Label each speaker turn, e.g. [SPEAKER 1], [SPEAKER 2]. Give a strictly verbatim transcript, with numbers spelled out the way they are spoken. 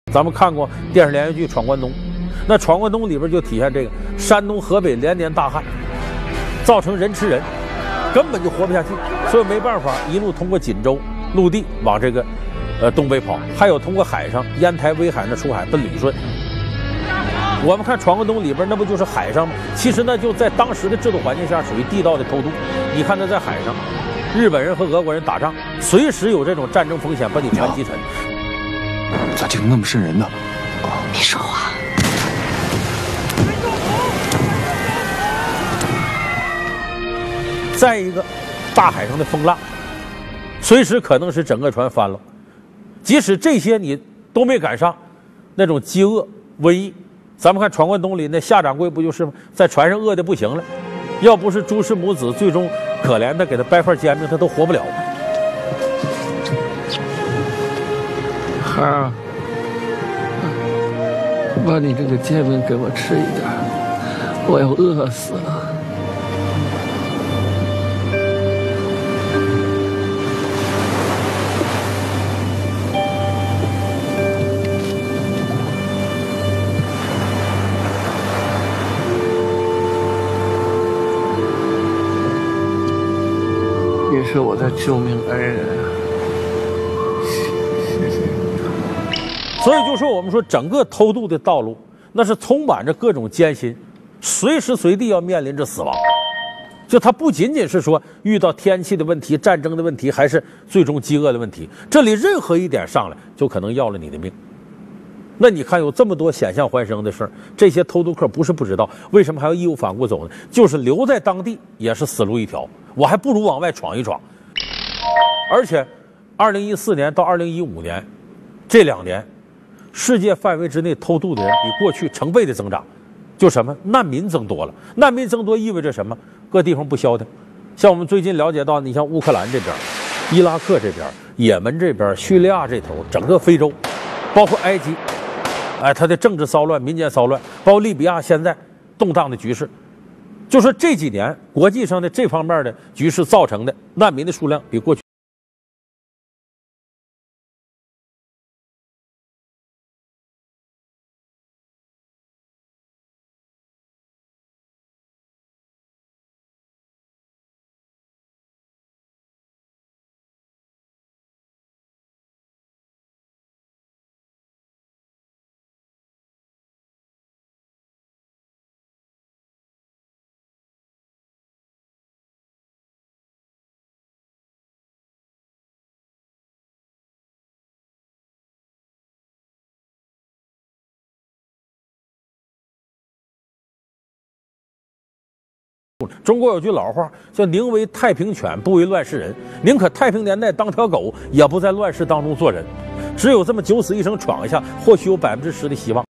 [SPEAKER 1] 咱们看过电视连续剧《闯关东》，那《闯关东》里边就体现这个山东、河北连年大旱，造成人吃人，根本就活不下去，所以没办法，一路通过锦州陆地往这个呃东北跑，还有通过海上烟台、威海那出海奔旅顺。我们看《闯关东》里边，那不就是海上吗？其实那就在当时的制度环境下属于地道的偷渡。你看他在海上，日本人和俄国人打仗，随时有这种战争风险把你船击沉。
[SPEAKER 2] 咋记得那么瘆人呢？
[SPEAKER 3] 别说话。
[SPEAKER 1] 再一个，大海上的风浪，随时可能使整个船翻了。即使这些你都没赶上，那种饥饿、瘟疫，咱们看《闯关东》里那夏掌柜不就是吗？在船上饿得不行了，要不是朱氏母子最终可怜的给他掰块煎饼，他都活不了。
[SPEAKER 4] 孩儿，把你这个煎饼给我吃一点，我要饿死了。你是我的救命恩人啊！谢谢你。
[SPEAKER 1] 所以就说我们说整个偷渡的道路，那是充满着各种艰辛，随时随地要面临着死亡。就它不仅仅是说遇到天气的问题、战争的问题，还是最终饥饿的问题。这里任何一点上来，就可能要了你的命。那你看有这么多险象环生的事儿，这些偷渡客不是不知道，为什么还要义无反顾走呢？就是留在当地也是死路一条，我还不如往外闯一闯。而且，二零一四年到二零一五年这两年，世界范围之内偷渡的人比过去成倍的增长。就什么难民增多了，难民增多意味着什么？各地方不消停。像我们最近了解到，你像乌克兰这边、伊拉克这边、也门这边、叙利亚这头，整个非洲，包括埃及。哎，他的政治骚乱、民间骚乱，包括利比亚现在动荡的局势，就说这几年国际上的这方面的局势造成的难民的数量比过去。中国有句老话叫宁为太平犬，不为乱世人，宁可太平年代当条狗，也不在乱世当中做人。只有这么九死一生闯一下，或许有百分之十的希望。